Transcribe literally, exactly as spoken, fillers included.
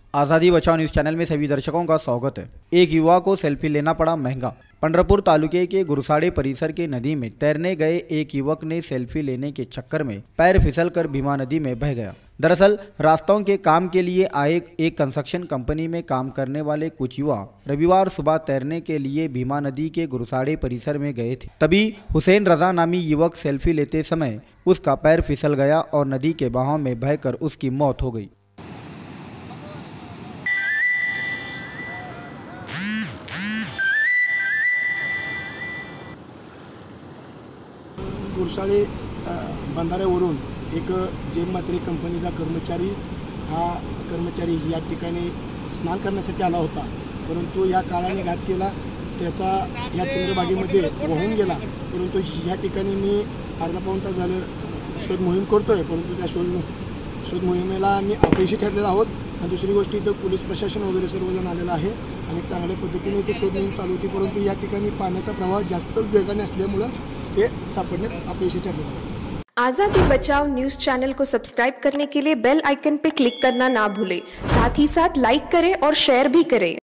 आज़ादी Bachao news channel में सभी दर्शकों का स्वागत है। एक युवा को सेल्फी लेना पड़ा महंगा। पंढरपुर तालुके के गुरसाड़े परिसर के नदी में तैरने गए एक युवक ने सेल्फी लेने के चक्कर में पैर फिसलकर भीमा नदी में बह गया। दरअसल रास्तों के काम के लिए आए एक कंस्ट्रक्शन कंपनी में काम करने वाले कुछ युवा रविवार सुबह तैरने के लिए भीमा नदी के गुरसाड़े परिसर में गए थे। तभी हुसैन रजा नामी युवक सेल्फी लेते समय उसका पैर फिसल गया और नदी के बहाव में बहकर उसकी मौत हो गई। गुरसाळे बंधाऱ्यावरून एक जेम मात्रे कंपनीचा कर्मचारी हा कर्मचारी या ठिकाणी स्नान करण्यासाठी आला होता, परंतु या काळाने घात केला, त्याचा या चंद्रभागेमध्ये वाहून गेला। परंतु या ठिकाणी मी अर्धा पाऊण तास झालं शोध मोहीम करतोय, परंतु त्या शोध शोध मोहिमेला आम्ही अपयशी ठरलेलो आहोत। आणि दुसरी गोष्ट इथं पोलीस प्रशासन वगैरे सर्वजण आलेलं आहे आणि चांगल्या पद्धतीने इथे शोध मोहीम चालू होती, परंतु या ठिकाणी पाण्याचा प्रवाह जास्त वेगाने असल्यामुळे हे सापडण्यात अपयशी ठरलेलं आहे। आज़ादी बचाओ न्यूज़ चैनल को सब्सक्राइब करने के लिए बेल आइकन पर क्लिक करना ना भूलें। साथ ही साथ लाइक करें और शेयर भी करें।